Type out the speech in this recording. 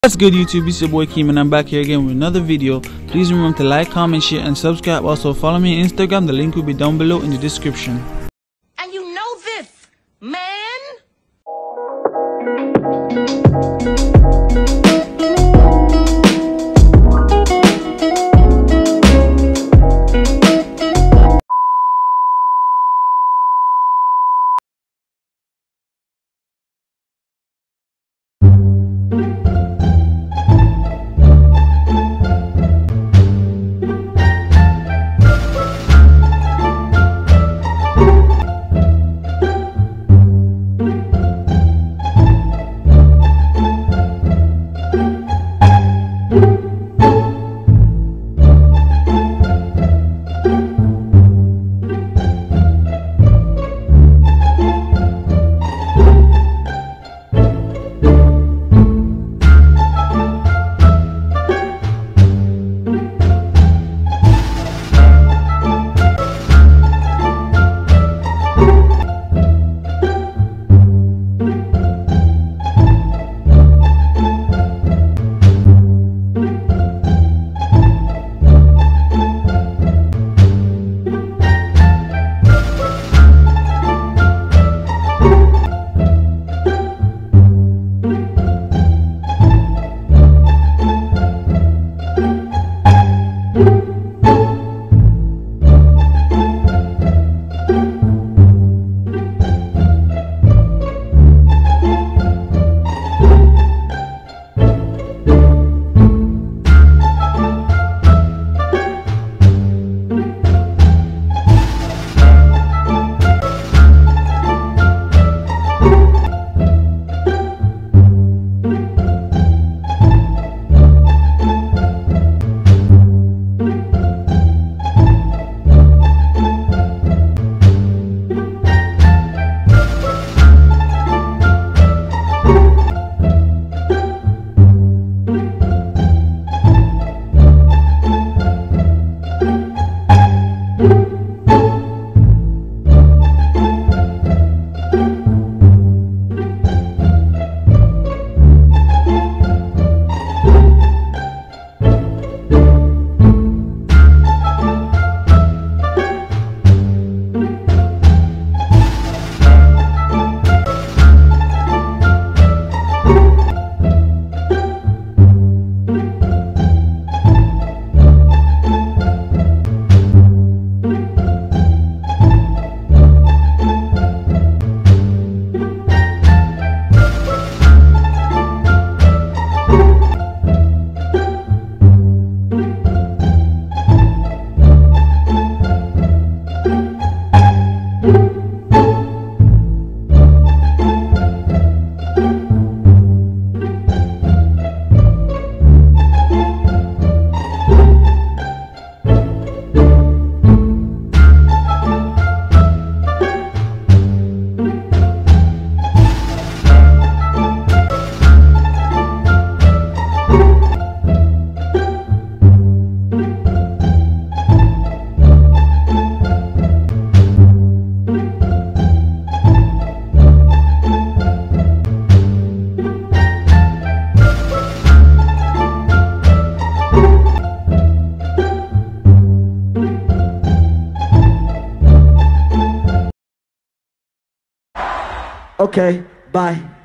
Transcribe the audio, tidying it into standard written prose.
What's good, YouTube? It's your boy Keem and I'm back here again with another video. Please remember to like, comment, share and subscribe. Also follow me on Instagram. The link will be down below in the description. And you know this, man. Okay, bye.